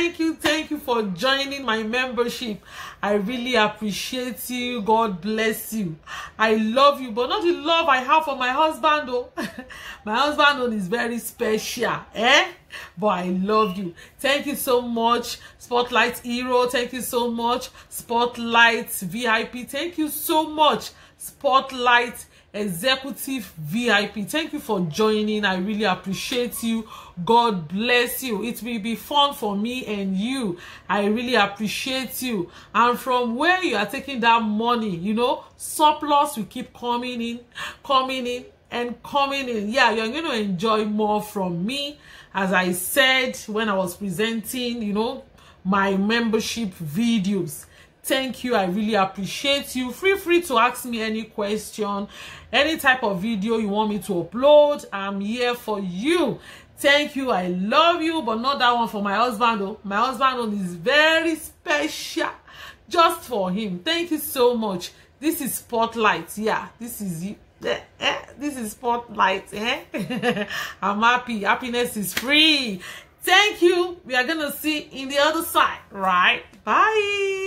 Thank you for joining my membership. I really appreciate you. God bless you. I love you, but not the love I have for my husband though. My husband is very special, but I love you. Thank you so much, Spotlight Hero. Thank you so much, Spotlight VIP. Thank you so much, Spotlight Executive VIP. Thank you for joining. I really appreciate you. God bless you. It will be fun for me and you. I really appreciate you. And from where you are taking that money, you know, surplus will keep coming in and coming in. Yeah, you're going to enjoy more from me. As I said when I was presenting, you know, my membership videos. Thank you. I really appreciate you. Feel free to ask me any question, any type of video you want me to upload. I'm here for you. Thank you. I love you, but not that one for my husband though. My husband is very special, just for him. Thank you so much. This is Spotlight. Yeah, this is you. This is Spotlight. I'm happy. Happiness is free. Thank you. We are gonna see in the other side, right? Bye.